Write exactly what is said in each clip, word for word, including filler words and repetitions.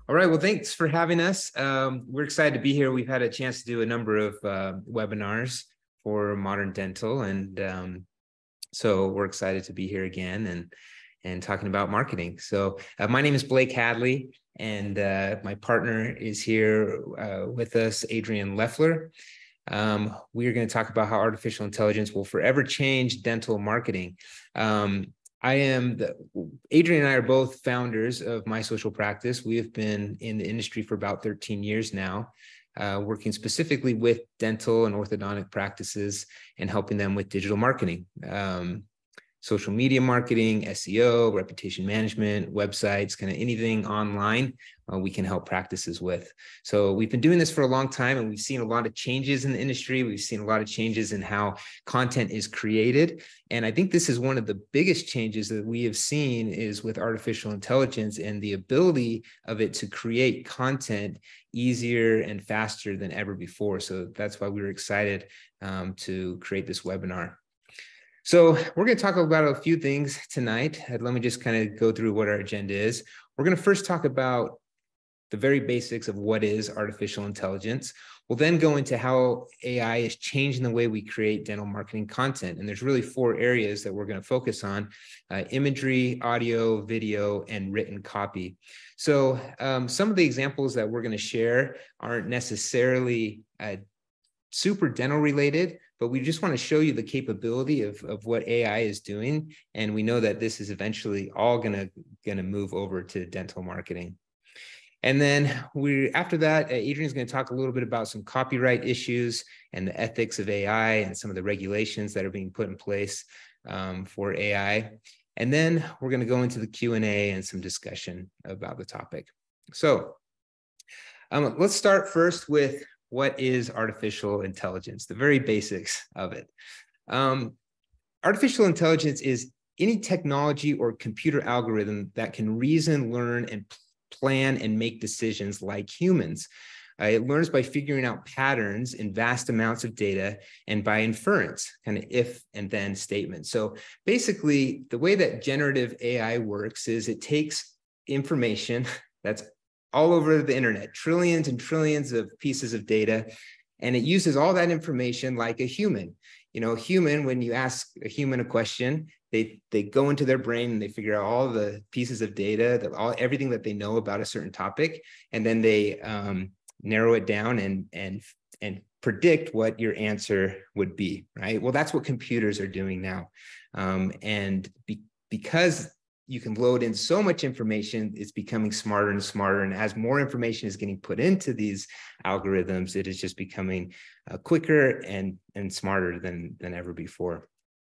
All right, well, thanks for having us. Um, we're excited to be here. We've had a chance to do a number of uh, webinars for Modern Dental, and um, so we're excited to be here again and, and talking about marketing. So uh, my name is Blake Hadley, and uh, my partner is here uh, with us, Adrian Lefler. Um, we are going to talk about how artificial intelligence will forever change dental marketing. Um, I am, the, Adrian and I are both founders of My Social Practice. We have been in the industry for about thirteen years now, uh, working specifically with dental and orthodontic practices and helping them with digital marketing, um, social media marketing, S E O, reputation management, websites, kind of anything online uh, we can help practices with. So we've been doing this for a long time, and we've seen a lot of changes in the industry. We've seen a lot of changes in how content is created. And I think this is one of the biggest changes that we have seen is with artificial intelligence and the ability of it to create content easier and faster than ever before. So that's why we were excited um, to create this webinar. So we're going to talk about a few things tonight. Let me just kind of go through what our agenda is. We're going to first talk about the very basics of what is artificial intelligence. We'll then go into how A I is changing the way we create dental marketing content. And there's really four areas that we're going to focus on: uh, imagery, audio, video, and written copy. So um, some of the examples that we're going to share aren't necessarily uh, super dental related, but we just want to show you the capability of, of what A I is doing. And we know that this is eventually all going to going to move over to dental marketing. And then we, after that, Adrian's going to talk a little bit about some copyright issues and the ethics of A I and some of the regulations that are being put in place um, for A I. And then we're going to go into the Q and A and some discussion about the topic. So um, let's start first with what is artificial intelligence, the very basics of it. Um, artificial intelligence is any technology or computer algorithm that can reason, learn, and plan and make decisions like humans. Uh, it learns by figuring out patterns in vast amounts of data and by inference, kind of if and then statements. So basically, the way that generative A I works is it takes information that's all over the internet, trillions and trillions of pieces of data, and it uses all that information like a human. You know, a human, when you ask a human a question, they they go into their brain and they figure out all the pieces of data, that all everything that they know about a certain topic, and then they um, narrow it down and and and predict what your answer would be, right? Well, that's what computers are doing now, um, and be, because you can load in so much information, it's becoming smarter and smarter. And as more information is getting put into these algorithms, it is just becoming uh, quicker and, and smarter than, than ever before.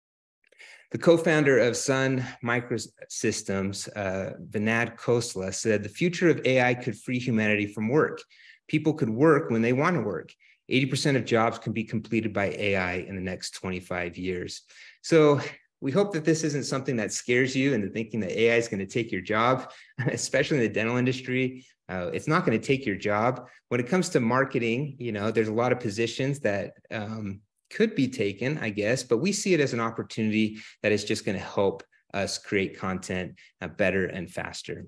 The co-founder of Sun Microsystems, uh, Vinod Khosla, said the future of A I could free humanity from work. People could work when they want to work. eighty percent of jobs can be completed by A I in the next twenty-five years. So we hope that this isn't something that scares you into thinking that A I is going to take your job, especially in the dental industry. Uh, it's not going to take your job. When it comes to marketing, you know, there's a lot of positions that um, could be taken, I guess, but we see it as an opportunity that is just going to help us create content uh, better and faster.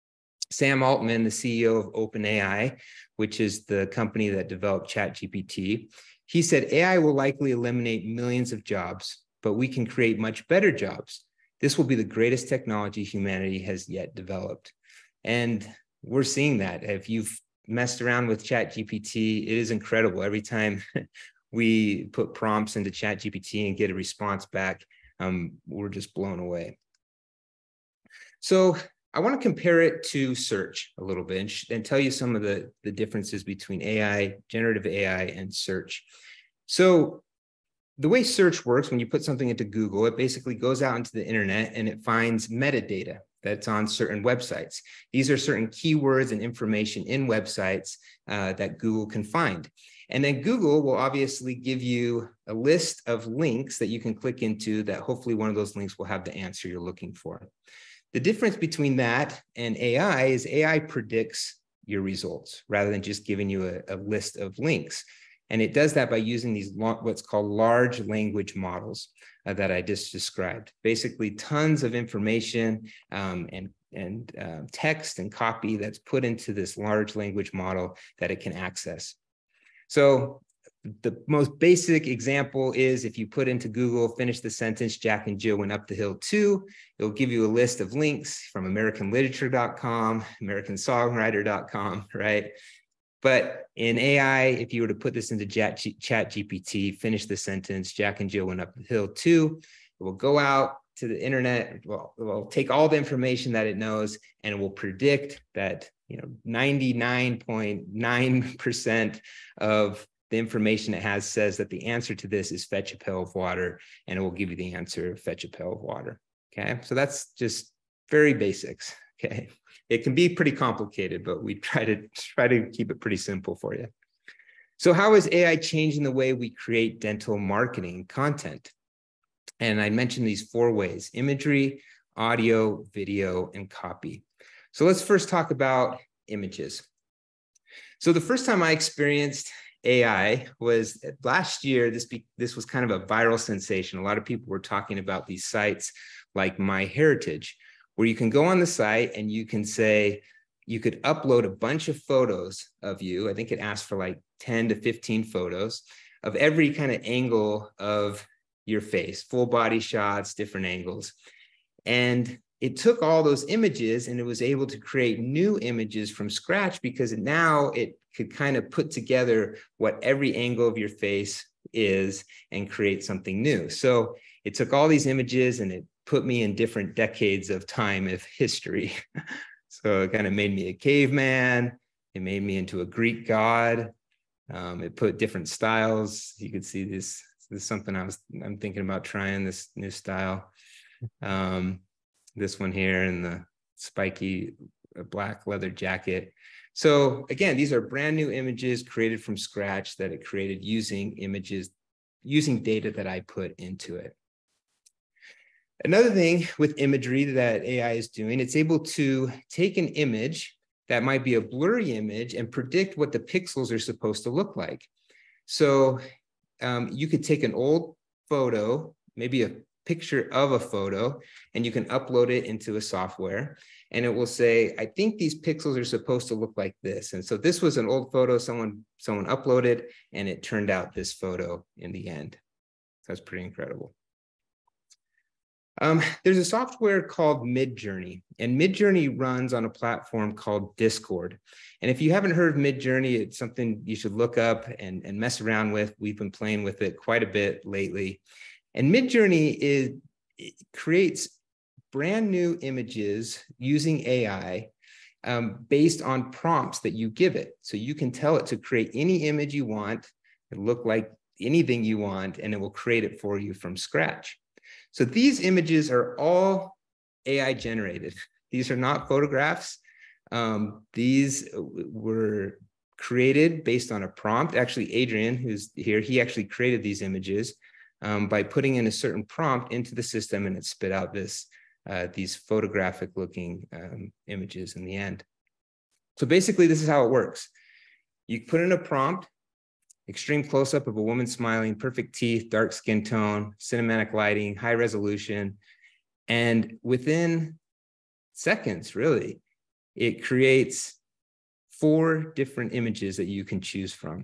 Sam Altman, the C E O of OpenAI, which is the company that developed ChatGPT, he said A I will likely eliminate millions of jobs, but we can create much better jobs. This will be the greatest technology humanity has yet developed. And we're seeing that. If you've messed around with ChatGPT, it is incredible. Every time we put prompts into ChatGPT and get a response back, um, we're just blown away. So I want to compare it to search a little bit and, and tell you some of the, the differences between A I, generative A I, and search. So the way search works, when you put something into Google, it basically goes out into the internet and it finds metadata that's on certain websites. These are certain keywords and information in websites uh, that Google can find. And then Google will obviously give you a list of links that you can click into that hopefully one of those links will have the answer you're looking for. The difference between that and A I is A I predicts your results rather than just giving you a, a list of links. And it does that by using these what's called large language models uh, that I just described. Basically, tons of information um, and and uh, text and copy that's put into this large language model that it can access. So the most basic example is if you put into Google, finish the sentence, Jack and Jill went up the hill too, it'll give you a list of links from American Literature dot com, American Songwriter dot com, right? But in A I, if you were to put this into Chat G P T, finish the sentence, Jack and Jill went up the hill too, it will go out to the internet, well, it will take all the information that it knows, and it will predict that, you know, ninety-nine point nine percent of the information it has says that the answer to this is fetch a pail of water, and it will give you the answer, fetch a pail of water. Okay, so that's just very basics. Okay, it can be pretty complicated, but we try to try to keep it pretty simple for you. So how is A I changing the way we create dental marketing content? And I mentioned these four ways: imagery, audio, video, and copy. So let's first talk about images. So the first time I experienced A I was last year. This, be, this was kind of a viral sensation. A lot of people were talking about these sites like MyHeritage, where you can go on the site and you can say, you could upload a bunch of photos of you. I think it asked for like ten to fifteen photos of every kind of angle of your face, full body shots, different angles. And it took all those images and it was able to create new images from scratch, because now it could kind of put together what every angle of your face is and create something new. So it took all these images and it put me in different decades of time of history. So it kind of made me a caveman. It made me into a Greek god. Um, it put different styles. You could see this. This is something I was, I'm thinking about trying, this new style. Um, this one here in the spiky black leather jacket. So again, these are brand new images created from scratch that it created using images, using data that I put into it. Another thing with imagery that A I is doing, it's able to take an image that might be a blurry image and predict what the pixels are supposed to look like. So um, you could take an old photo, maybe a picture of a photo, and you can upload it into a software, and it will say, I think these pixels are supposed to look like this. And so this was an old photo someone, someone uploaded, and it turned out this photo in the end. So that's pretty incredible. Um, there's a software called Midjourney, and Midjourney runs on a platform called Discord. And if you haven't heard of Midjourney, it's something you should look up and, and mess around with. We've been playing with it quite a bit lately. And Midjourney is, it creates brand new images using A I um, based on prompts that you give it. So you can tell it to create any image you want, it look like anything you want, and it will create it for you from scratch. So these images are all A I generated. These are not photographs. Um, these were created based on a prompt. Actually, Adrian, who's here, he actually created these images um, by putting in a certain prompt into the system, and it spit out this, uh, these photographic looking um, images in the end. So basically, this is how it works. You put in a prompt, extreme close-up of a woman smiling, perfect teeth, dark skin tone, cinematic lighting, high resolution. And within seconds, really, it creates four different images that you can choose from.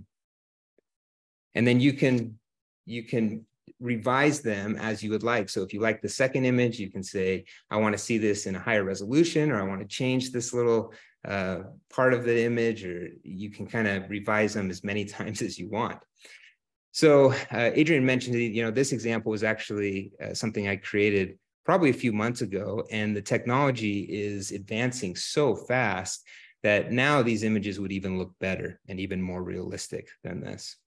And then you can, you can revise them as you would like. So if you like the second image, you can say, I want to see this in a higher resolution, or I want to change this little uh, part of the image, or you can kind of revise them as many times as you want. So uh, Adrian mentioned, you know, this example was actually uh, something I created probably a few months ago, and the technology is advancing so fast that now these images would even look better and even more realistic than this.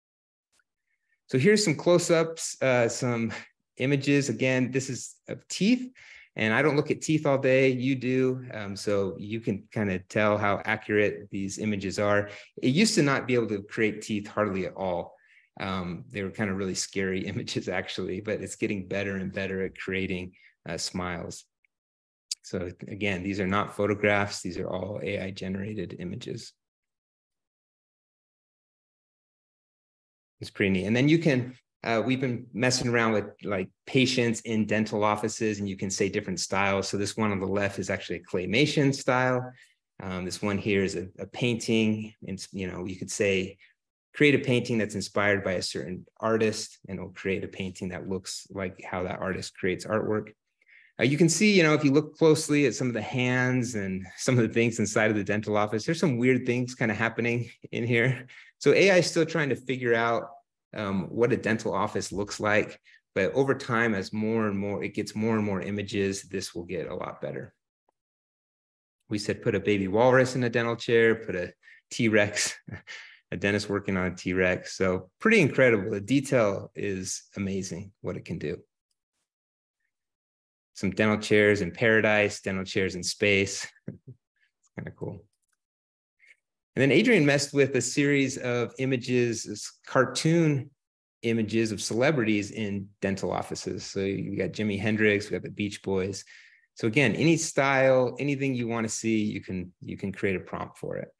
So here's some close-ups, uh, some images. Again, this is of teeth, and I don't look at teeth all day, you do, um, so you can kind of tell how accurate these images are. It used to not be able to create teeth hardly at all. Um, they were kind of really scary images, actually, but it's getting better and better at creating uh, smiles. So again, these are not photographs. These are all A I-generated images. It's pretty neat. And then you can Uh, we've been messing around with like patients in dental offices, and you can say different styles. So this one on the left is actually a claymation style. Um, this one here is a, a painting, and you know, you could say create a painting that's inspired by a certain artist, and it'll create a painting that looks like how that artist creates artwork. Uh, you can see, you know, if you look closely at some of the hands and some of the things inside of the dental office, there's some weird things kind of happening in here. So A I is still trying to figure out um, what a dental office looks like. But over time, as more and more, it gets more and more images, this will get a lot better. We said put a baby walrus in a dental chair, put a T-Rex, a dentist working on a T-Rex. So pretty incredible. The detail is amazing what it can do. Some dental chairs in paradise, dental chairs in space. It's kind of cool. And then Adrian messed with a series of images, cartoon images of celebrities in dental offices. So you got Jimi Hendrix, we got the Beach Boys. So again, any style, anything you want to see, you can, you can create a prompt for it.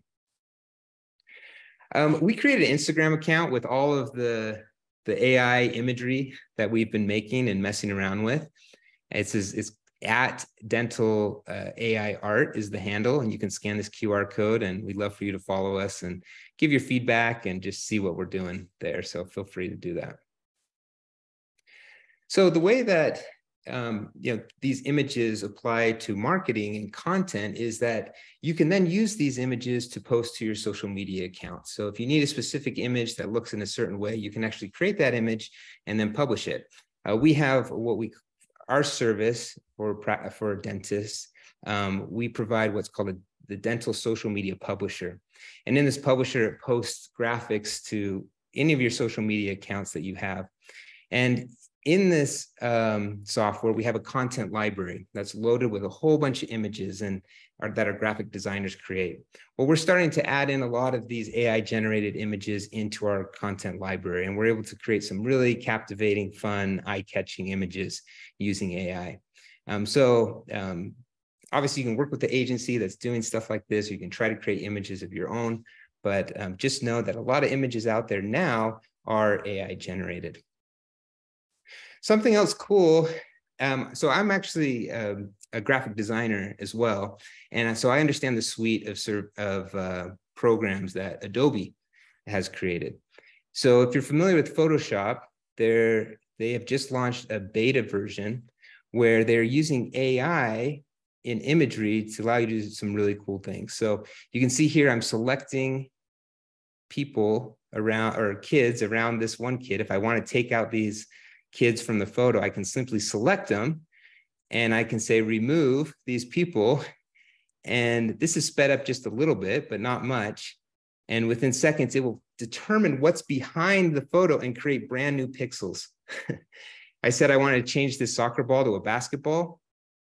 Um, we created an Instagram account with all of the, the A I imagery that we've been making and messing around with. It's, it's at dental uh, A I art is the handle, and you can scan this Q R code, and we'd love for you to follow us and give your feedback and just see what we're doing there. So feel free to do that. So the way that um, you know, these images apply to marketing and content is that you can then use these images to post to your social media accounts. So if you need a specific image that looks in a certain way, you can actually create that image and then publish it. Uh, we have what we Our service for, for dentists, um, we provide what's called a, the dental social media publisher. And in this publisher, it posts graphics to any of your social media accounts that you have. And in this um, software, we have a content library that's loaded with a whole bunch of images and our, that our graphic designers create. Well, we're starting to add in a lot of these A I-generated images into our content library, and we're able to create some really captivating, fun, eye-catching images using A I. Um, so um, obviously, you can work with the agency that's doing stuff like this. You can try to create images of your own, but um, just know that a lot of images out there now are A I-generated. Something else cool, um, so I'm actually um, a graphic designer as well. And so I understand the suite of, of uh, programs that Adobe has created. So if you're familiar with Photoshop, they're, they have just launched a beta version where they're using A I in imagery to allow you to do some really cool things. So you can see here, I'm selecting people around, or kids around this one kid. If I want to take out these kids from the photo, I can simply select them and I can say remove these people. And this is sped up just a little bit, but not much. And within seconds, it will determine what's behind the photo and create brand new pixels. I said I wanted to change this soccer ball to a basketball.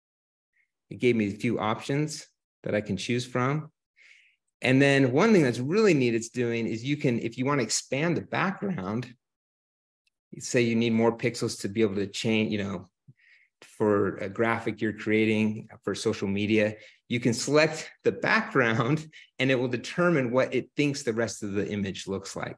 It gave me a few options that I can choose from. And then one thing that's really neat it's doing is you can, if you want to expand the background, say you need more pixels to be able to change, you know, for a graphic you're creating for social media, you can select the background and it will determine what it thinks the rest of the image looks like.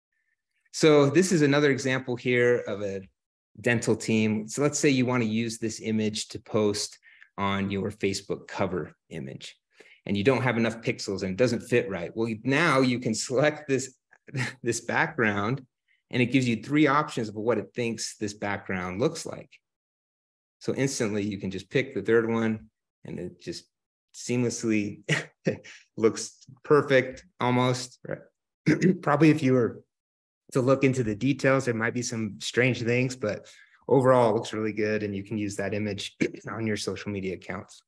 So this is another example here of a dental team. So let's say you want to use this image to post on your Facebook cover image and you don't have enough pixels and it doesn't fit right. Well, now you can select this, this background and it gives you three options of what it thinks this background looks like. So instantly you can just pick the third one and it just seamlessly looks perfect almost. Right? Probably if you were to look into the details, there might be some strange things, but overall it looks really good and you can use that image on your social media accounts.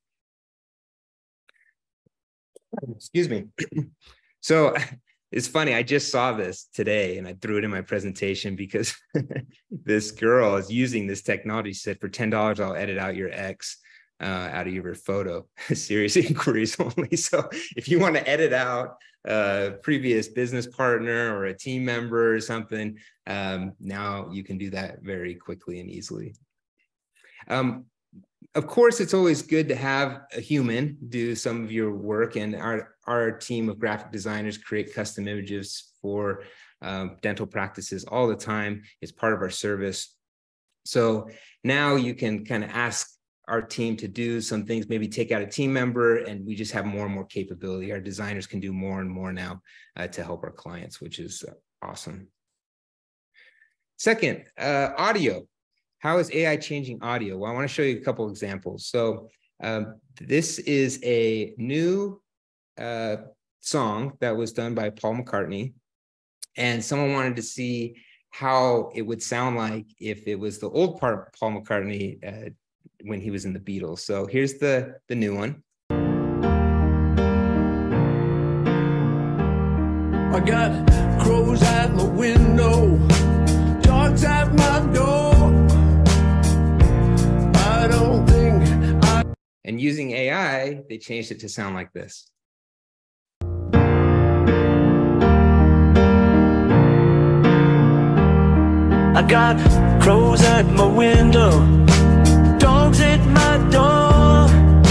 Excuse me. So it's funny, I just saw this today and I threw it in my presentation because this girl is using this technology. She said, for ten dollars, I'll edit out your ex uh, out of your photo. Serious inquiries only. So if you want to edit out a previous business partner or a team member or something, um, now you can do that very quickly and easily. Um, Of course, it's always good to have a human do some of your work, and our, our team of graphic designers create custom images for um, dental practices all the time. It's part of our service. So now you can kind of ask our team to do some things, maybe take out a team member, and we just have more and more capability. Our designers can do more and more now uh, to help our clients, which is uh, awesome. Second, uh, audio. How is A I changing audio? Well, I want to show you a couple examples. So um, this is a new uh, song that was done by Paul McCartney, and someone wanted to see how it would sound like if it was the old part of Paul McCartney uh, when he was in the Beatles. So here's the, the new one. I got crows at my window, dogs at my door. I don't think I... And using A I, they changed it to sound like this. I got crows at my window, dogs at my door.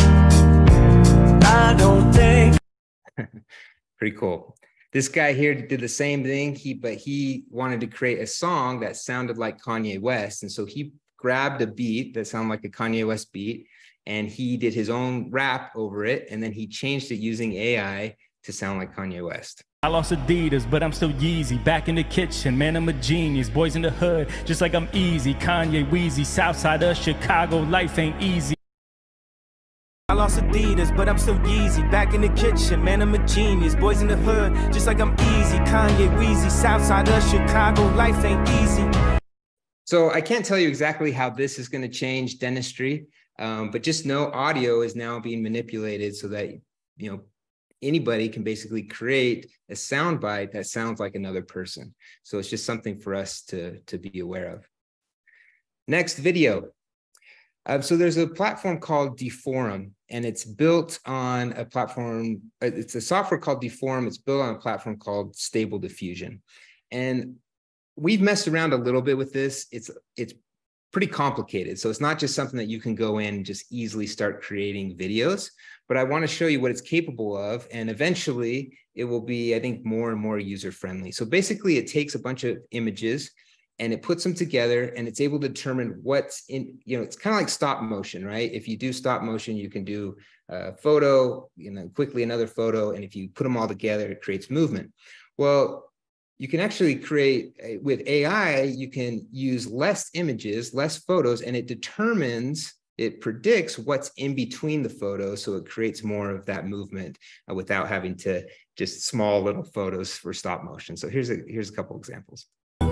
I don't think. Pretty cool. This guy here did the same thing, he but he wanted to create a song that sounded like Kanye West. And so he grabbed a beat that sounded like a Kanye West beat, and he did his own rap over it. And then he changed it using A I to sound like Kanye West. I lost Adidas, but I'm still Yeezy. Back in the kitchen, man, I'm a genius. Boys in the hood, just like I'm easy. Kanye, Weezy, Southside of Chicago, life ain't easy. I lost Adidas, but I'm still Yeezy. Back in the kitchen, man, I'm a genius. Boys in the hood, just like I'm easy. Kanye, Weezy, Southside of Chicago, life ain't easy. So I can't tell you exactly how this is going to change dentistry, um, but just know audio is now being manipulated so that, you know, anybody can basically create a soundbite that sounds like another person. So it's just something for us to, to be aware of. Next, video. Um, so there's a platform called Deforum, and it's built on a platform, it's a software called Deforum. It's built on a platform called Stable Diffusion. And we've messed around a little bit with this. It's, it's pretty complicated. So it's not just something that you can go in and just easily start creating videos, but I want to show you what it's capable of. And eventually it will be, I think, more and more user-friendly. So basically it takes a bunch of images and it puts them together, and it's able to determine what's in, you know, it's kind of like stop motion, right? If you do stop motion, you can do a photo, you know, quickly another photo. And if you put them all together, it creates movement. Well, you can actually create, with A I, you can use less images, less photos, and it determines, it predicts what's in between the photos. So it creates more of that movement uh, without having to just small little photos for stop motion. So here's a, here's a couple examples.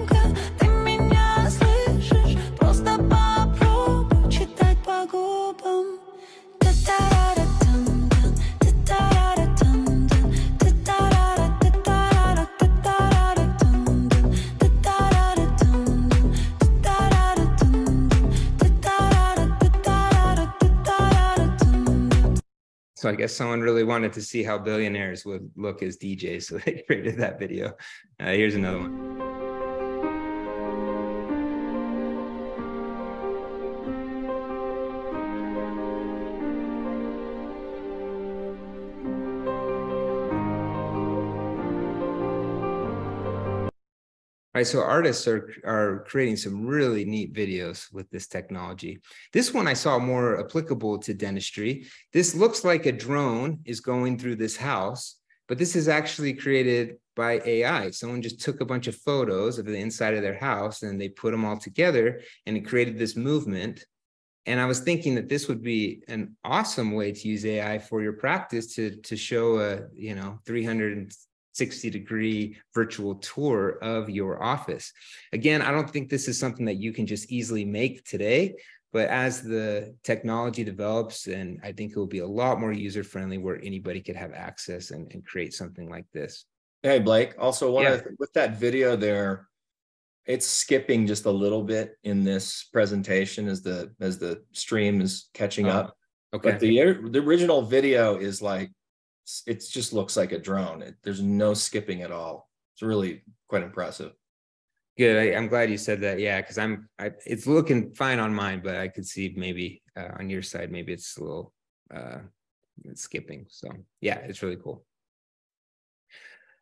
So I guess someone really wanted to see how billionaires would look as D Js, so they created that video. Uh, here's another one. Right, so artists are, are creating some really neat videos with this technology. This one I saw more applicable to dentistry. This looks like a drone is going through this house, but this is actually created by A I. Someone just took a bunch of photos of the inside of their house and they put them all together and it created this movement. And I was thinking that this would be an awesome way to use A I for your practice to, to show a, you know, three hundred sixty degree virtual tour of your office. Again, I don't think this is something that you can just easily make today, but as the technology develops, and I think it will be a lot more user-friendly where anybody could have access and, and create something like this. Hey, Blake, also one Yeah. of the, with that video there, it's skipping just a little bit in this presentation as the as the stream is catching Oh, up. Okay. But the the original video is like, it just looks like a drone. It, there's no skipping at all. It's really quite impressive. Good. I, I'm glad you said that. Yeah, because I'm. I, it's looking fine on mine, but I could see maybe uh, on your side, maybe it's a little uh, it's skipping. So yeah, it's really cool.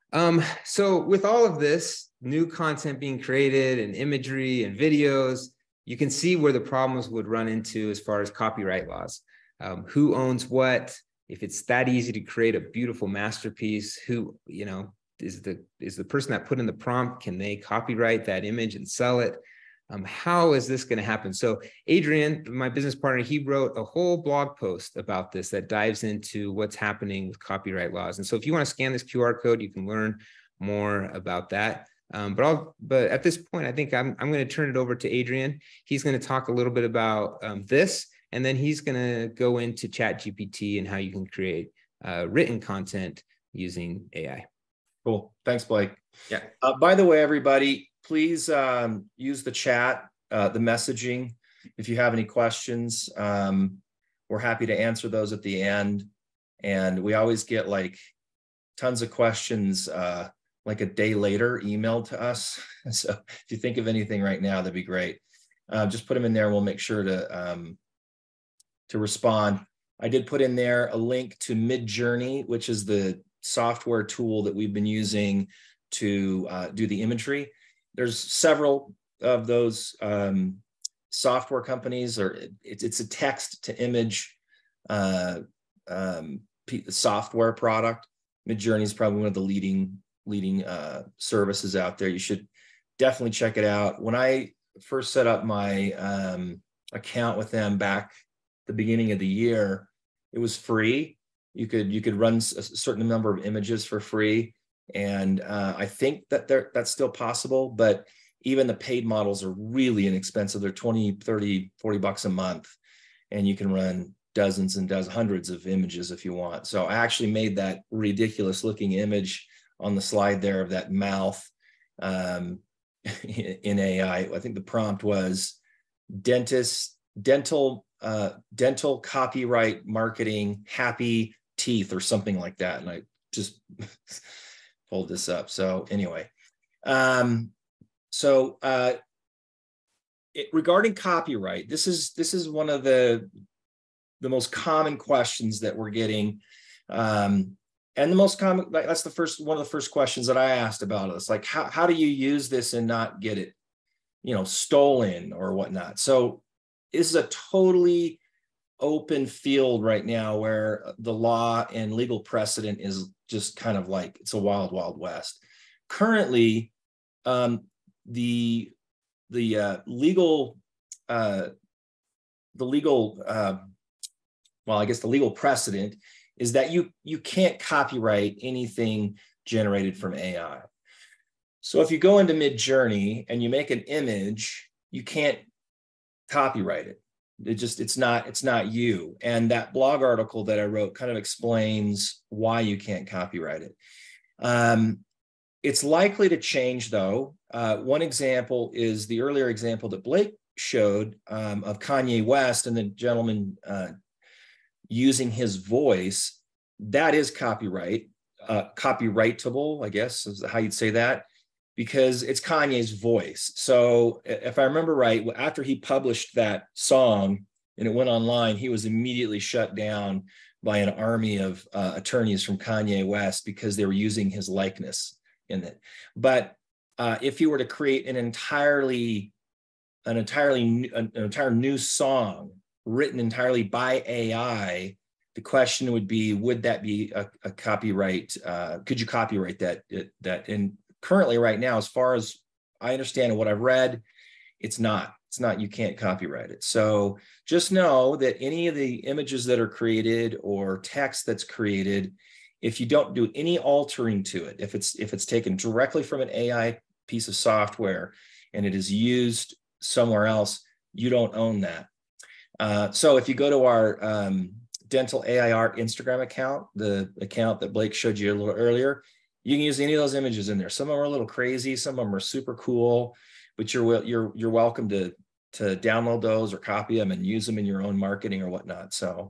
Um, so with all of this new content being created and imagery and videos, you can see where the problems would run into as far as copyright laws. Um, who owns what? If it's that easy to create a beautiful masterpiece, who, you know, is the is the person that put in the prompt, can they copyright that image and sell it? Um, how is this going to happen? So Adrian, my business partner, he wrote a whole blog post about this that dives into what's happening with copyright laws. And so if you want to scan this Q R code, you can learn more about that. Um, but I'll, but at this point, I think I'm, I'm going to turn it over to Adrian. He's going to talk a little bit about um, this, and then he's going to go into ChatGPT and how you can create uh, written content using A I. Cool. Thanks, Blake. Yeah. Uh, by the way, everybody, please um, use the chat, uh, the messaging. If you have any questions, um, we're happy to answer those at the end. And we always get like tons of questions uh, like a day later emailed to us. So if you think of anything right now, that'd be great. Uh, just put them in there and we'll make sure to, um, to respond. I did put in there a link to Midjourney, which is the software tool that we've been using to uh, do the imagery. There's several of those um, software companies, or it, it's a text to image uh, um, software product. Midjourney is probably one of the leading leading uh, services out there. You should definitely check it out. When I first set up my um, account with them back the beginning of the year, it was free. You could you could run a certain number of images for free. And uh, I think that they're, that's still possible, but even the paid models are really inexpensive. They're twenty, thirty, forty bucks a month, and you can run dozens and dozens, hundreds of images if you want. So I actually made that ridiculous looking image on the slide there of that mouth um, in A I. I think the prompt was dentist, dental, uh, dental copyright marketing, happy teeth or something like that. And I just pulled this up. So anyway, um, so uh, it, regarding copyright, this is this is one of the the most common questions that we're getting, um, and the most common. That's the first one of the first questions that I asked about us. Like, how how do you use this and not get it, you know, stolen or whatnot? So this is a totally open field right now where the law and legal precedent is just kind of like, it's a wild, wild west. Currently, um, the the uh, legal, uh, the legal, uh, well, I guess the legal precedent is that you you can't copyright anything generated from A I. So if you go into Midjourney and you make an image, you can't copyright it. It just, it's not, it's not you. And that blog article that I wrote kind of explains why you can't copyright it. Um, it's likely to change though. Uh, one example is the earlier example that Blake showed um, of Kanye West and the gentleman uh, using his voice. That is copyright, uh, copyrightable, I guess is how you'd say that, because it's Kanye's voice. So if I remember right, after he published that song and it went online, he was immediately shut down by an army of uh, attorneys from Kanye West because they were using his likeness in it. But uh, if you were to create an entirely, an entirely, new, an entire new song written entirely by A I, the question would be, would that be a, a copyright? Uh, could you copyright that? That in currently right now, as far as I understand and what I've read, it's not, it's not, you can't copyright it. So just know that any of the images that are created or text that's created, if you don't do any altering to it, if it's, if it's taken directly from an A I piece of software and it is used somewhere else, you don't own that. Uh, so if you go to our um, Dental A I Art Instagram account, the account that Blake showed you a little earlier, you can use any of those images in there. Some of them are a little crazy, some of them are super cool, but you're you're you're welcome to to download those or copy them and use them in your own marketing or whatnot. So,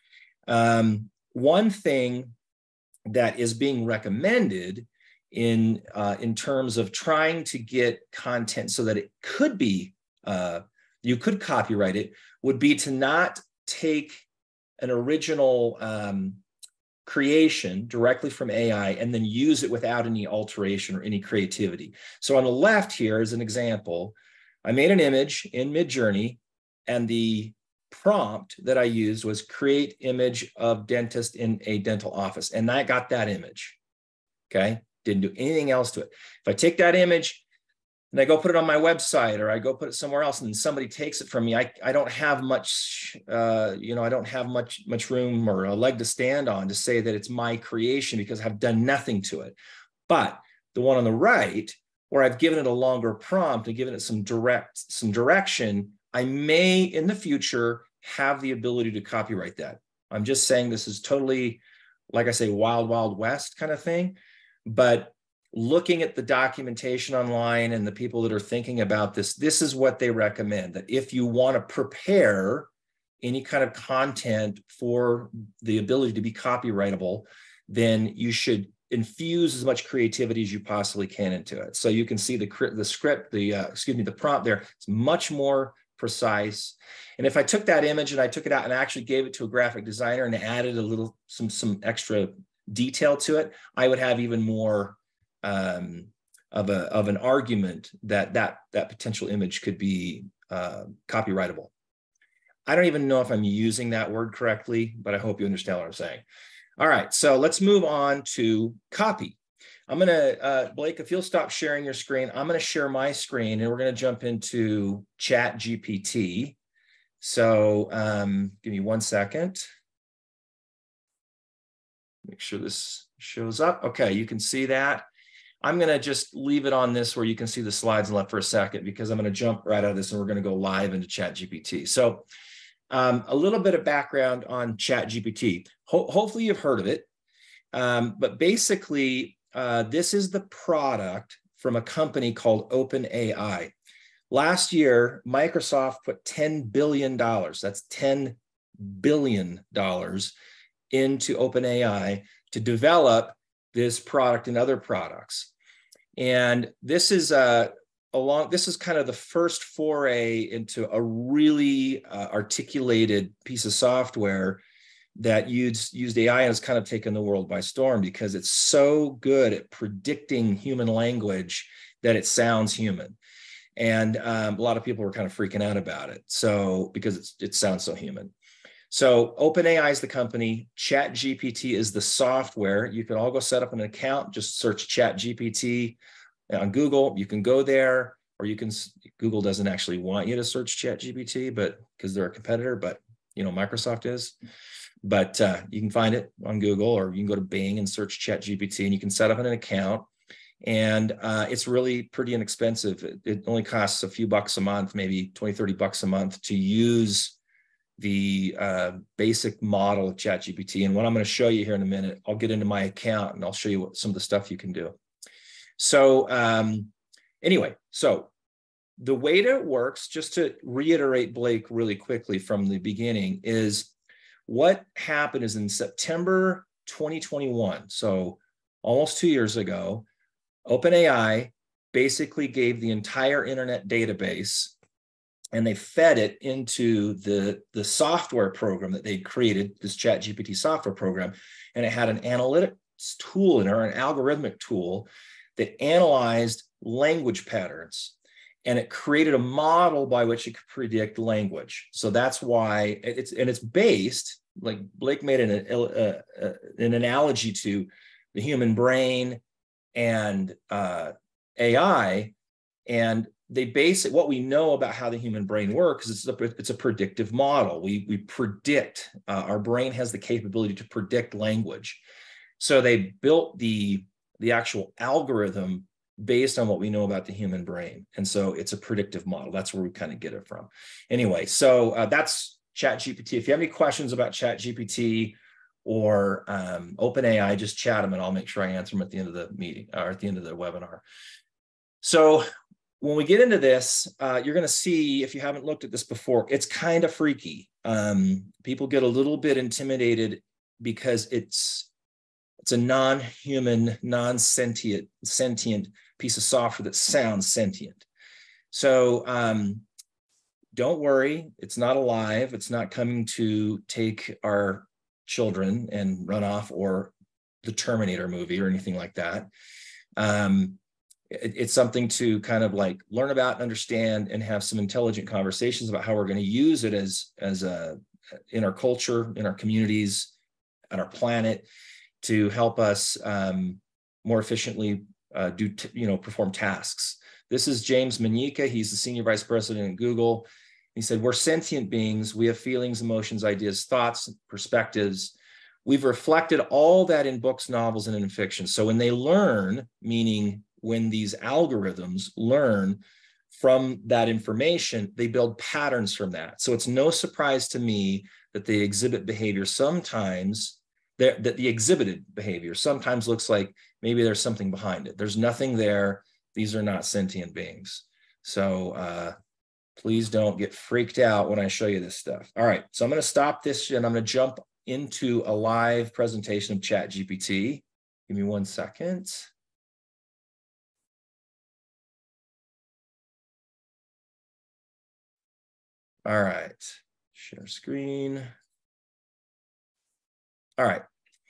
um, one thing that is being recommended in uh, in terms of trying to get content so that it could be uh, you could copyright it would be to not take an original um, creation directly from A I and then use it without any alteration or any creativity. So on the left here is an example. I made an image in Midjourney, and the prompt that I used was create image of dentist in a dental office. And I got that image, okay? Didn't do anything else to it. If I take that image and I go put it on my website, or I go put it somewhere else, and then somebody takes it from me, I, I don't have much, uh, you know, I don't have much, much room or a leg to stand on to say that it's my creation, because I've done nothing to it. But the one on the right, where I've given it a longer prompt and given it some direct, some direction, I may in the future have the ability to copyright that. I'm just saying this is totally, like I say, wild, wild west kind of thing. But looking at the documentation online and the people that are thinking about this, this is what they recommend, that if you want to prepare any kind of content for the ability to be copyrightable, then you should infuse as much creativity as you possibly can into it. So you can see the, the script, the, uh, excuse me, the prompt there, it's much more precise. And if I took that image and I took it out and actually gave it to a graphic designer and added a little, some, some extra detail to it, I would have even more um, of a of an argument that that that potential image could be uh, copyrightable. I don't even know if I'm using that word correctly, but I hope you understand what I'm saying. All right, so let's move on to copy. I'm gonna, uh, Blake, if you'll stop sharing your screen, I'm gonna share my screen and we're gonna jump into ChatGPT. So um, give me one second. Make sure this shows up. Okay, you can see that. I'm going to just leave it on this where you can see the slides left for a second, because I'm going to jump right out of this and we're going to go live into ChatGPT. So um, a little bit of background on ChatGPT. Ho hopefully you've heard of it, um, but basically uh, this is the product from a company called OpenAI. Last year, Microsoft put ten billion dollars, that's ten billion dollars into OpenAI to develop this product and other products. And this is uh, along, this is kind of the first foray into a really uh, articulated piece of software that used, used A I and has kind of taken the world by storm, because it's so good at predicting human language that it sounds human. And um, a lot of people were kind of freaking out about it. So, because it's, it sounds so human. So OpenAI is the company, ChatGPT is the software. You can all go set up an account, just search ChatGPT on Google. You can go there, or you can, Google doesn't actually want you to search ChatGPT, but because they're a competitor, but you know, Microsoft is. But uh, you can find it on Google, or you can go to Bing and search ChatGPT, and you can set up an account. And uh, it's really pretty inexpensive. It, it only costs a few bucks a month, maybe twenty, thirty bucks a month to use the uh, basic model of ChatGPT. And what I'm going to show you here in a minute, I'll get into my account and I'll show you what, some of the stuff you can do. So um, anyway, so the way that it works, just to reiterate, Blake, really quickly from the beginning, is what happened is in September twenty twenty-one, so almost two years ago, OpenAI basically gave the entire internet database, and they fed it into the, the software program that they created, this ChatGPT software program. And it had an analytics tool in it, or an algorithmic tool that analyzed language patterns. And it created a model by which it could predict language. So that's why it's, and it's based, like Blake made an, uh, uh, an analogy to the human brain and uh, A I. And they base it, what we know about how the human brain works is it's a, it's a predictive model. We, we predict, uh, our brain has the capability to predict language. So they built the, the actual algorithm based on what we know about the human brain. And so it's a predictive model. That's where we kind of get it from. Anyway, so uh, that's ChatGPT. If you have any questions about ChatGPT or um, OpenAI, just chat them and I'll make sure I answer them at the end of the meeting, or at the end of the webinar. So when we get into this, uh, you're going to see, if you haven't looked at this before, it's kind of freaky. Um, people get a little bit intimidated because it's it's a non-human, non-sentient, sentient piece of software that sounds sentient. So um, don't worry, it's not alive. It's not coming to take our children and run off, or the Terminator movie or anything like that. Um, it, it's something to kind of like learn about and understand, and have some intelligent conversations about how we're going to use it as, as a, in our culture, in our communities, on our planet, to help us um, more efficiently uh, do, t- you know, perform tasks. This is James Manyika. He's the Senior Vice President at Google. He said, we're sentient beings. We have feelings, emotions, ideas, thoughts, perspectives. We've reflected all that in books, novels, and in fiction. So when they learn, meaning when these algorithms learn from that information, they build patterns from that. So it's no surprise to me that they exhibit behavior sometimes, that, that the exhibited behavior sometimes looks like maybe there's something behind it. There's nothing there. These are not sentient beings. So uh, please don't get freaked out when I show you this stuff. All right, so I'm going to stop this and I'm going to jump into a live presentation of ChatGPT. Give me one second. All right, share screen. All right,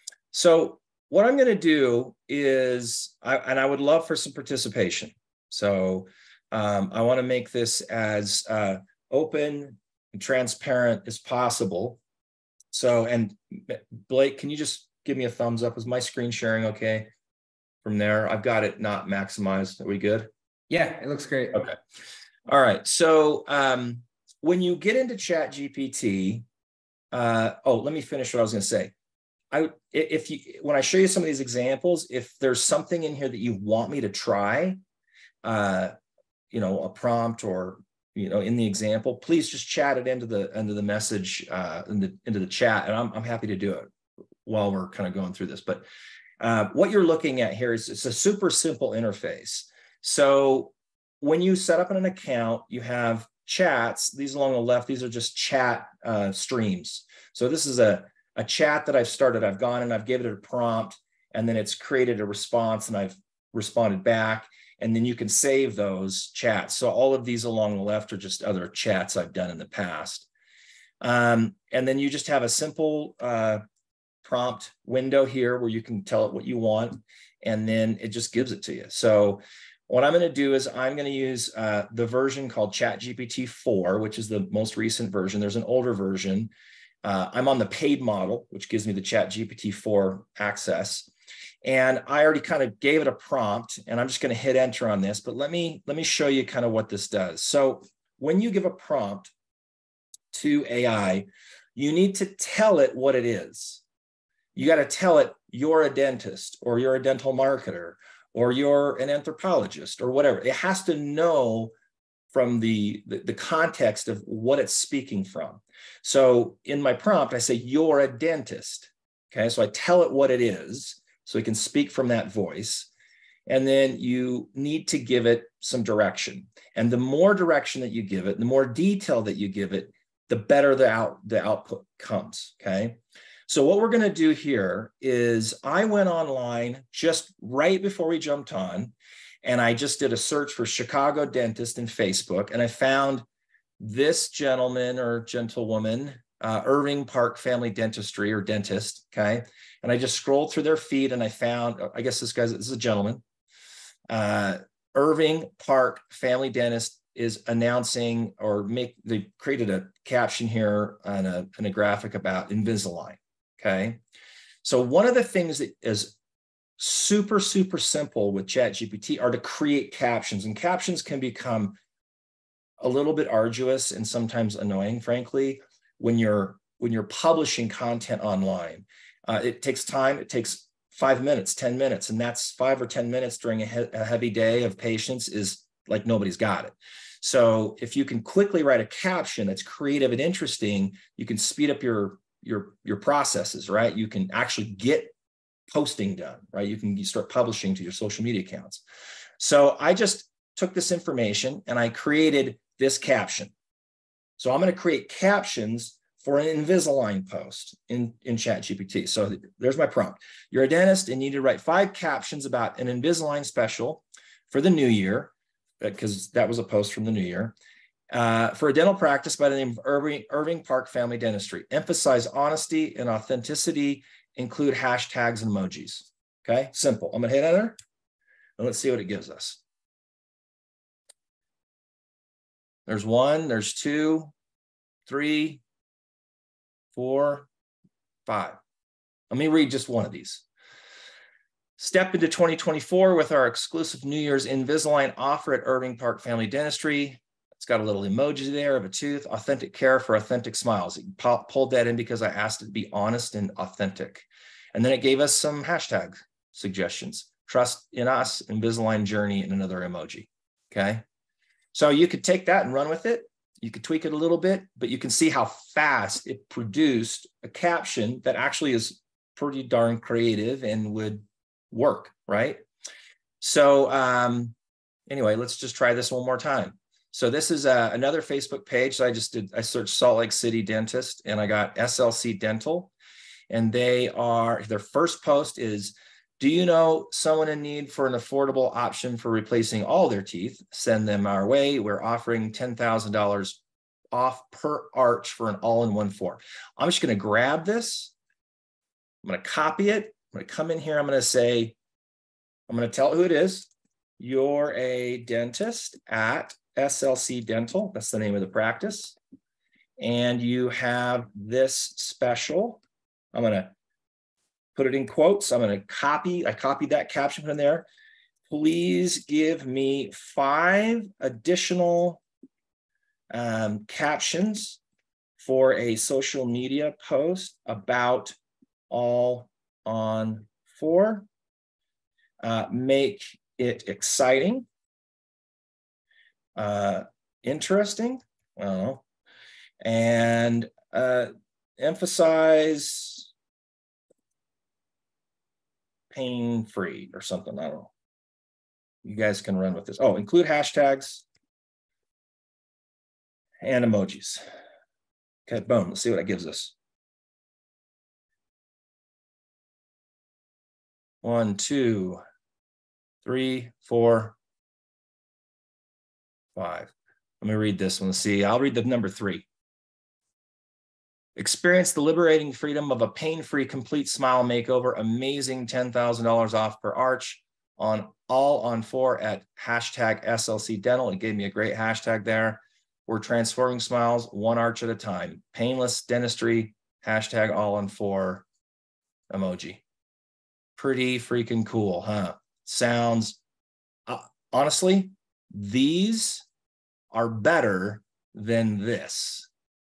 so what I'm going to do is, I, and I would love for some participation. So um, I want to make this as uh, open and transparent as possible. So, and Blake, can you just give me a thumbs up? Is my screen sharing okay from there? I've got it not maximized. Are we good? Yeah, it looks great. Okay. All right. So um, when you get into ChatGPT, uh, oh, let me finish what I was going to say. I, if you, when I show you some of these examples, if there's something in here that you want me to try, uh, you know, a prompt or, you know, in the example, please just chat it into the, into the message, uh, in the, into the chat. And I'm, I'm happy to do it while we're kind of going through this. But uh, what you're looking at here is, it's a super simple interface. So when you set up an account, you have chats. These along the left, these are just chat uh, streams. So this is a, a chat that I've started. I've gone and I've given it a prompt, and then it's created a response, and I've responded back. And then you can save those chats. So all of these along the left are just other chats I've done in the past. Um, and then you just have a simple uh, prompt window here where you can tell it what you want, and then it just gives it to you. So what I'm going to do is I'm going to use uh, the version called ChatGPT four, which is the most recent version. There's an older version. Uh, I'm on the paid model, which gives me the ChatGPT four access. And I already kind of gave it a prompt, and I'm just going to hit enter on this. But let me, let me show you kind of what this does. So when you give a prompt to A I, you need to tell it what it is. You got to tell it you're a dentist, or you're a dental marketer, or you're an anthropologist, or whatever. It has to know from the, the, the context of what it's speaking from. So in my prompt, I say, you're a dentist. Okay, so I tell it what it is, so it can speak from that voice. And then you need to give it some direction. And the more direction that you give it, the more detail that you give it, the better the, out, the output comes, okay? So what we're going to do here is I went online just right before we jumped on, and I just did a search for Chicago dentist in Facebook, and I found this gentleman or gentlewoman, uh, Irving Park Family Dentistry, or dentist, okay? And I just scrolled through their feed, and I found, I guess this guy's, this is a gentleman, uh, Irving Park Family Dentist is announcing, or make, they created a caption here and a, and a graphic about Invisalign, okay? So one of the things that is super, super simple with ChatGPT are to create captions, and captions can become a little bit arduous and sometimes annoying, frankly, when you're when you're publishing content online. Uh, it takes time. It takes five minutes, ten minutes, and that's five or ten minutes during a, he a heavy day of patients is like nobody's got it. So if you can quickly write a caption that's creative and interesting, you can speed up your your your processes, right? You can actually get posting done, right? You can start publishing to your social media accounts. So I just took this information and I created this caption. So I'm going to create captions for an Invisalign post in, in ChatGPT. So there's my prompt. You're a dentist and you need to write five captions about an Invisalign special for the new year, because that was a post from the new year. Uh, for a dental practice by the name of Irving, Irving Park Family Dentistry. Emphasize honesty and authenticity, include hashtags and emojis. Okay, simple. I'm gonna hit enter and let's see what it gives us. There's one, there's two, three, four, five. Let me read just one of these. Step into twenty twenty-four with our exclusive New Year's Invisalign offer at Irving Park Family Dentistry. It's got a little emoji there of a tooth, authentic care for authentic smiles. It pulled that in because I asked it to be honest and authentic. And then it gave us some hashtag suggestions. Trust in us, Invisalign journey, and another emoji. Okay. So you could take that and run with it. You could tweak it a little bit, but you can see how fast it produced a caption that actually is pretty darn creative and would work, right? So um, anyway, let's just try this one more time. So this is uh, another Facebook page. So I just did, I searched Salt Lake City dentist and I got S L C Dental. And they are, their first post is, do you know someone in need for an affordable option for replacing all their teeth? Send them our way. We're offering ten thousand dollars off per arch for an all-in-one four. I'm just going to grab this. I'm going to copy it. I'm going to come in here. I'm going to say, I'm going to tell it who it is. You're a dentist at S L C Dental. That's the name of the practice. And you have this special. I'm going to put it in quotes. I'm going to copy. I copied that caption from there. Please give me five additional um, captions for a social media post about all on four. Uh, make it exciting, uh, interesting, I don't know, and uh, emphasize pain-free or something, I don't know. You guys can run with this. Oh, include hashtags and emojis. Okay, boom, let's see what it gives us. One, two, three, four, five. Let me read this one. Let's see. I'll read the number three. Experience the liberating freedom of a pain-free complete smile makeover. Amazing ten thousand dollars off per arch on all on four at hashtag S L C Dental. It gave me a great hashtag there. We're transforming smiles one arch at a time. Painless dentistry, hashtag all on four emoji. Pretty freaking cool, huh? Sounds, uh, honestly, these are better than this.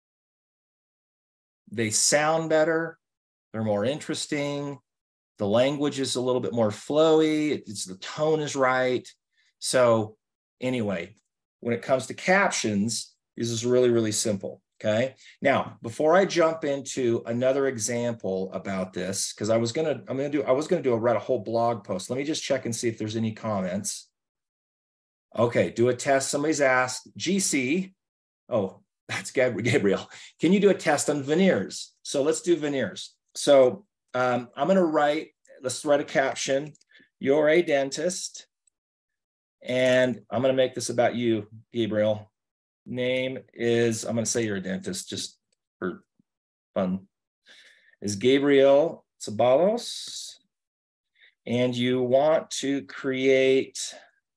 They sound better. They're more interesting. The language is a little bit more flowy. It's, the tone is right. So anyway, when it comes to captions, this is really, really simple. Okay. Now, before I jump into another example about this, because I was gonna, I'm gonna do, I was gonna do a read a whole blog post. Let me just check and see if there's any comments. Okay, do a test. Somebody's asked, G C. Oh, that's Gabriel. Can you do a test on veneers? So let's do veneers. So um, I'm gonna write. Let's write a caption. You're a dentist, and I'm gonna make this about you, Gabriel. Name is, I'm going to say you're a dentist just for fun, is Gabriel Zabalos, and you want to create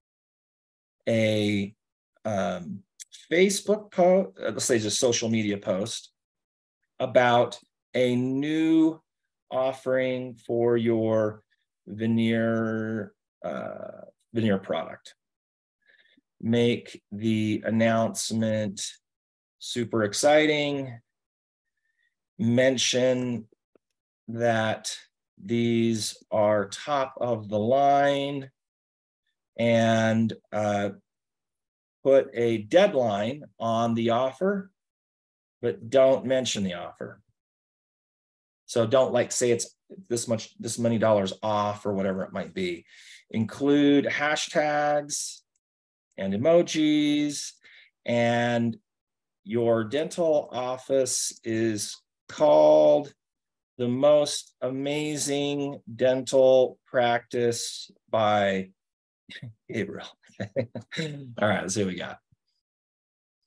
a um, Facebook post, let's say just social media post about a new offering for your veneer, uh, veneer product. Make the announcement super exciting. Mention that these are top of the line, and uh, put a deadline on the offer, but don't mention the offer. So don't like say it's this much, this many dollars off or whatever it might be. Include hashtags and emojis, and your dental office is called the most amazing dental practice by Gabriel. All right, let's see what we got.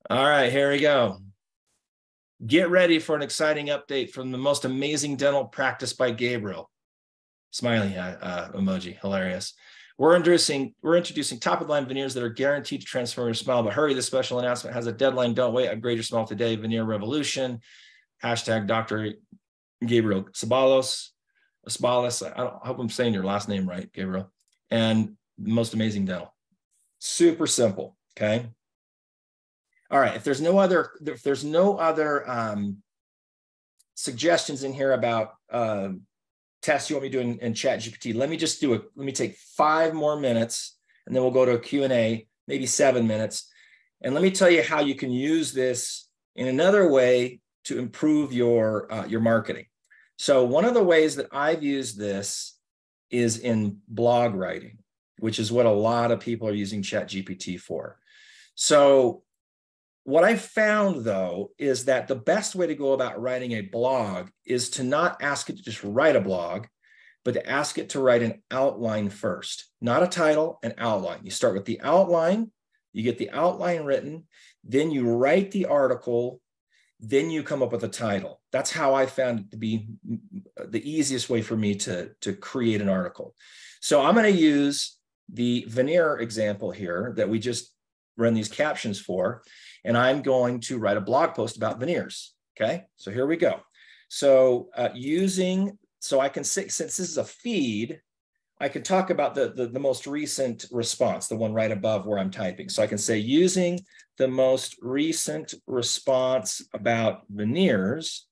All right, here we go. Get ready for an exciting update from the most amazing dental practice by Gabriel. Smiley uh, uh, emoji, hilarious. We're introducing we're introducing top-of-the-line veneers that are guaranteed to transform your smile. But hurry, this special announcement has a deadline. Don't wait. Upgrade your smile today. Veneer revolution. Hashtag Doctor Gabriel Sabalos. Sabalos. I, don't, I hope I'm saying your last name right, Gabriel. And most amazing dental. Super simple. Okay. All right. If there's no other, if there's no other um, suggestions in here about uh, tests you want me to do in, in ChatGPT, let me just do a, let me take five more minutes and then we'll go to a Q and A, maybe seven minutes. And let me tell you how you can use this in another way to improve your, uh, your marketing. So one of the ways that I've used this is in blog writing, which is what a lot of people are using ChatGPT for. So what I found, though, is that the best way to go about writing a blog is to not ask it to just write a blog, but to ask it to write an outline first, not a title, an outline. You start with the outline, you get the outline written, then you write the article, then you come up with a title. That's how I found it to be the easiest way for me to, to create an article. So I'm going to use the veneer example here that we just run these captions for, and I'm going to write a blog post about veneers. Okay, so here we go. So uh, using, so I can say, since this is a feed, I can talk about the, the, the most recent response, the one right above where I'm typing. So I can say, using the most recent response about veneers,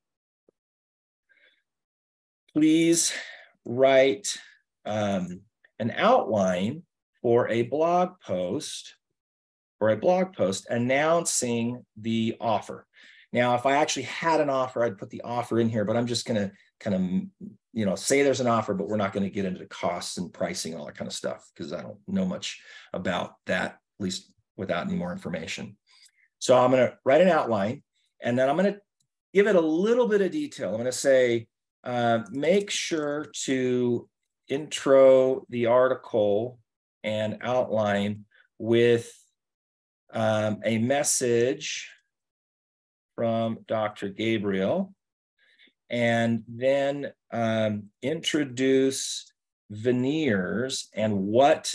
please write um, an outline for a blog post or a blog post announcing the offer. Now, if I actually had an offer, I'd put the offer in here, but I'm just gonna kind of, you know, say there's an offer, but we're not gonna get into costs and pricing and all that kind of stuff because I don't know much about that, at least without any more information. So I'm gonna write an outline and then I'm gonna give it a little bit of detail. I'm gonna say, uh, make sure to intro the article and outline with Um, a message from Doctor Gabriel, and then um, introduce veneers and what,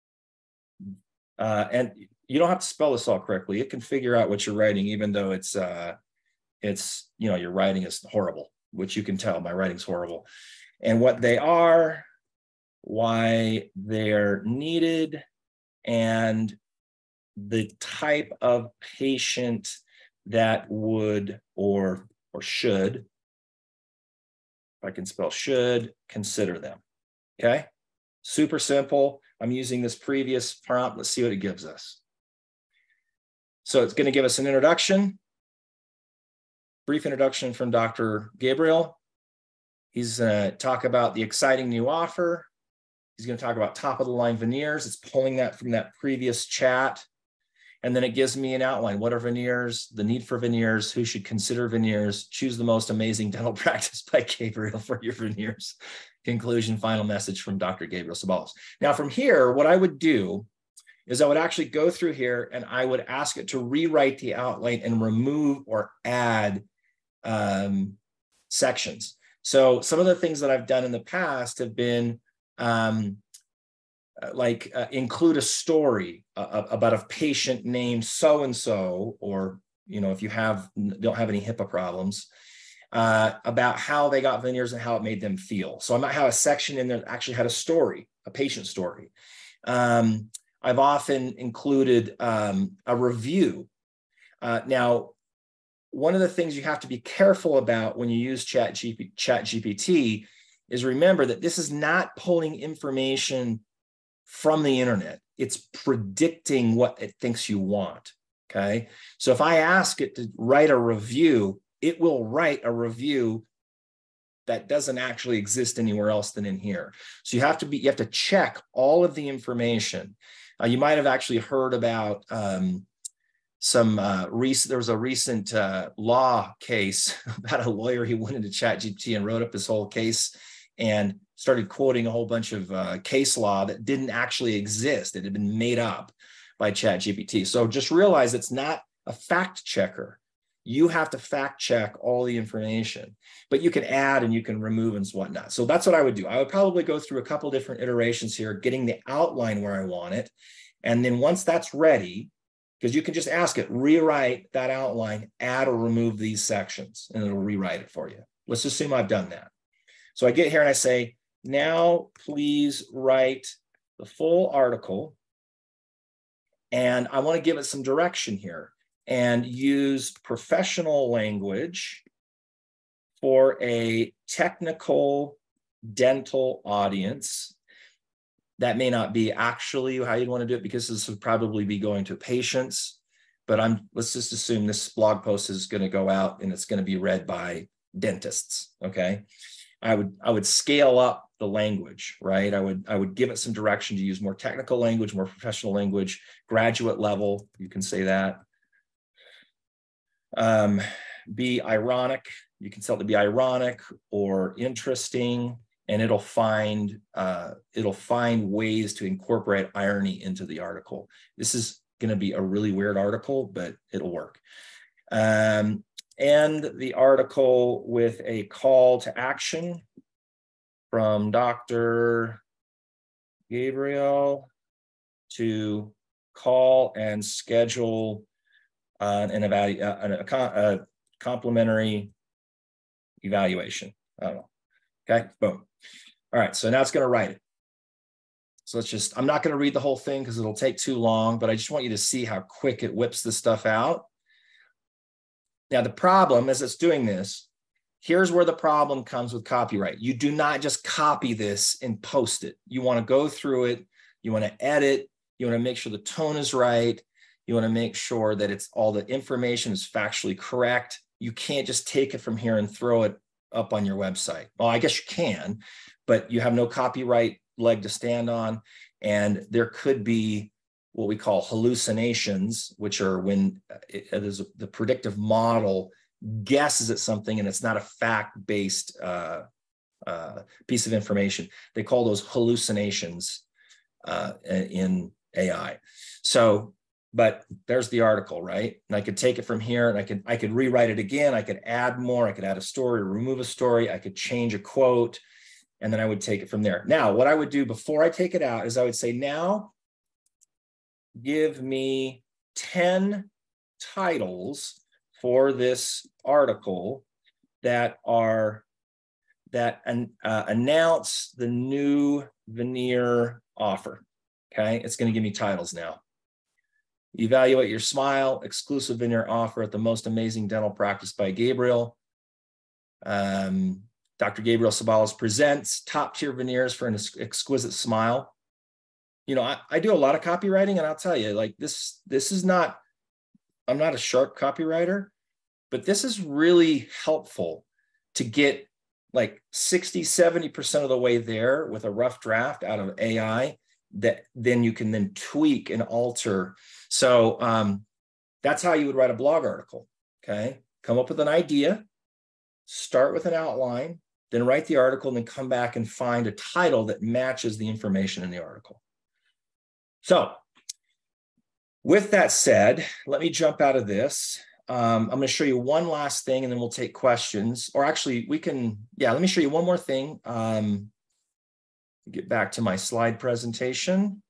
uh, and you don't have to spell this all correctly. It can figure out what you're writing, even though it's, uh, it's, you know, your writing is horrible, which you can tell my writing's horrible, and what they are, why they're needed, and the type of patient that would or or should, if I can spell should, consider them. Okay, super simple. I'm using this previous prompt. Let's see what it gives us. So it's going to give us an introduction, brief introduction from Doctor Gabriel. He's going to talk about the exciting new offer. He's going to talk about top of the line veneers. It's pulling that from that previous chat. And then it gives me an outline. What are veneers? The need for veneers? Who should consider veneers? Choose the most amazing dental practice by Gabriel for your veneers. Conclusion, final message from Doctor Gabriel Sabalos. Now from here, what I would do is I would actually go through here and I would ask it to rewrite the outline and remove or add um, sections. So some of the things that I've done in the past have been um, like uh, include a story uh, about a patient named so-and-so, or, you know, if you have, don't have any HIPAA problems, uh, about how they got veneers and how it made them feel. So I might have a section in there that actually had a story, a patient story. Um, I've often included um, a review. Uh, now, one of the things you have to be careful about when you use ChatGPT is remember that this is not pulling information from the internet. It's predicting what it thinks you want, okay? So if I ask it to write a review, it will write a review that doesn't actually exist anywhere else than in here. So you have to be, you have to check all of the information. Uh, you might have actually heard about um, some uh, recent, there was a recent uh, law case about a lawyer. He went into ChatGPT and wrote up his whole case and started quoting a whole bunch of uh, case law that didn't actually exist. It had been made up by ChatGPT. So just realize it's not a fact checker. You have to fact check all the information, but you can add and you can remove and whatnot. So that's what I would do. I would probably go through a couple different iterations here, getting the outline where I want it. And then once that's ready, because you can just ask it, rewrite that outline, add or remove these sections, and it'll rewrite it for you. Let's assume I've done that. So I get here and I say, now please write the full article. And I want to give it some direction here and use professional language for a technical dental audience. That may not be actually how you'd want to do it, because this would probably be going to patients, but I'm, let's just assume this blog post is going to go out and it's going to be read by dentists. Okay. I would, I would scale up the language, right? I would, I would give it some direction to use more technical language, more professional language, graduate level. You can say that. Um, be ironic. You can tell it to be ironic or interesting, and it'll find, uh, it'll find ways to incorporate irony into the article. This is going to be a really weird article, but it'll work. Um, and the article with a call to action from Doctor Gabriel to call and schedule uh, an evalu uh, a, a complimentary evaluation. I don't know. Okay, boom. All right, so now it's going to write it. So let's just, I'm not going to read the whole thing because it'll take too long, but I just want you to see how quick it whips this stuff out. Now, the problem as it's doing this, here's where the problem comes with copyright. You do not just copy this and post it. You want to go through it. You want to edit. You want to make sure the tone is right. You want to make sure that it's all the information is factually correct. You can't just take it from here and throw it up on your website. Well, I guess you can, but you have no copyright leg to stand on. And there could be what we call hallucinations, which are when it, it is a, the predictive model guesses at something and it's not a fact-based uh, uh, piece of information. They call those hallucinations uh, in A I. So, but there's the article, right? And I could take it from here and I could, I could rewrite it again. I could add more. I could add a story, remove a story. I could change a quote, and then I would take it from there. Now, what I would do before I take it out is I would say, now give me ten titles for this article that are, that an, uh, announce the new veneer offer. Okay, it's going to give me titles now. Evaluate your smile, exclusive veneer offer at the most amazing dental practice by Gabriel. Um, Doctor Gabriel Sabalos presents top tier veneers for an exquisite smile. You know, I, I do a lot of copywriting, and I'll tell you, like this, this is not, I'm not a sharp copywriter, but this is really helpful to get like sixty, seventy percent of the way there with a rough draft out of A I that then you can then tweak and alter. So um, that's how you would write a blog article, okay? Come up with an idea, start with an outline, then write the article, and then come back and find a title that matches the information in the article. So with that said, let me jump out of this. Um, I'm going to show you one last thing, and then we'll take questions. Or actually, we can, yeah, let me show you one more thing. Um, get back to my slide presentation.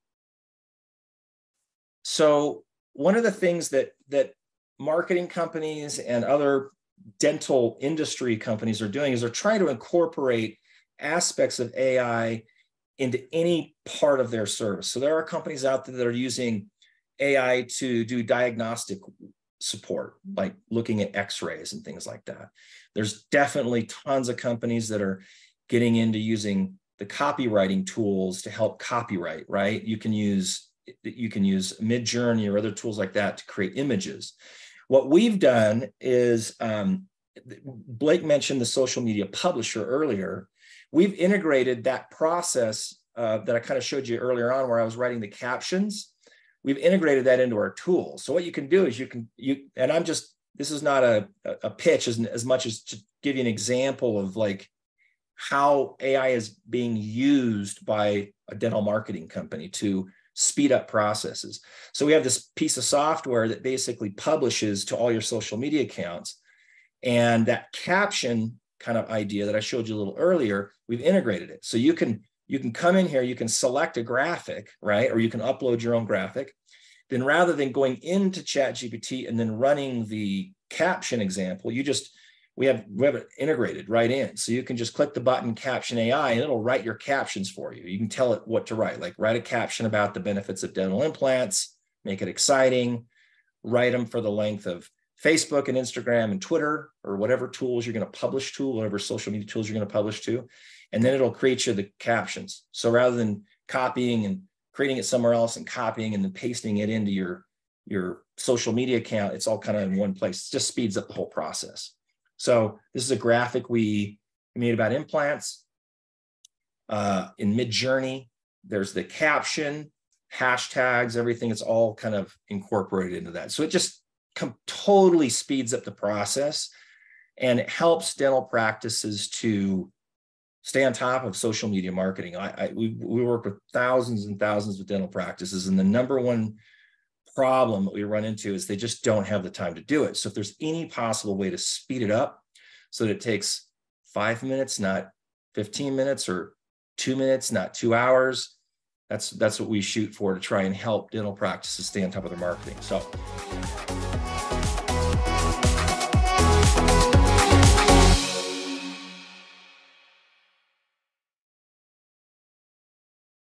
So one of the things that, that marketing companies and other dental industry companies are doing is they're trying to incorporate aspects of A I into any part of their service. So there are companies out there that are using A I to do diagnostic support, like looking at x-rays and things like that. There's definitely tons of companies that are getting into using the copywriting tools to help copyright, right? You can use, you can use Midjourney or other tools like that to create images. What we've done is, um, Blake mentioned the social media publisher earlier. We've integrated that process uh, that I kind of showed you earlier on where I was writing the captions. We've integrated that into our tool. So what you can do is you can, you and I'm just, this is not a, a pitch as, as much as to give you an example of like how A I is being used by a dental marketing company to speed up processes. So we have this piece of software that basically publishes to all your social media accounts. And that caption kind of idea that I showed you a little earlier, we've integrated it. So you can, you can come in here, you can select a graphic, right? Or you can upload your own graphic. Then rather than going into ChatGPT and then running the caption example, you just, we have, we have it integrated right in. So you can just click the button Caption A I and it'll write your captions for you. You can tell it what to write, like write a caption about the benefits of dental implants, make it exciting, write them for the length of Facebook and Instagram and Twitter, or whatever tools you're going to publish to, whatever social media tools you're going to publish to. And then it'll create you the captions. So rather than copying and creating it somewhere else and copying and then pasting it into your, your social media account, it's all kind of in one place. It just speeds up the whole process. So this is a graphic we made about implants. Uh, in Mid-Journey, there's the caption, hashtags, everything. It's all kind of incorporated into that. So it just com- totally speeds up the process, and it helps dental practices to stay on top of social media marketing. I, I we, we work with thousands and thousands of dental practices, and the number one problem that we run into is they just don't have the time to do it. So if there's any possible way to speed it up so that it takes five minutes, not fifteen minutes, or two minutes, not two hours, that's, that's what we shoot for, to try and help dental practices stay on top of their marketing. So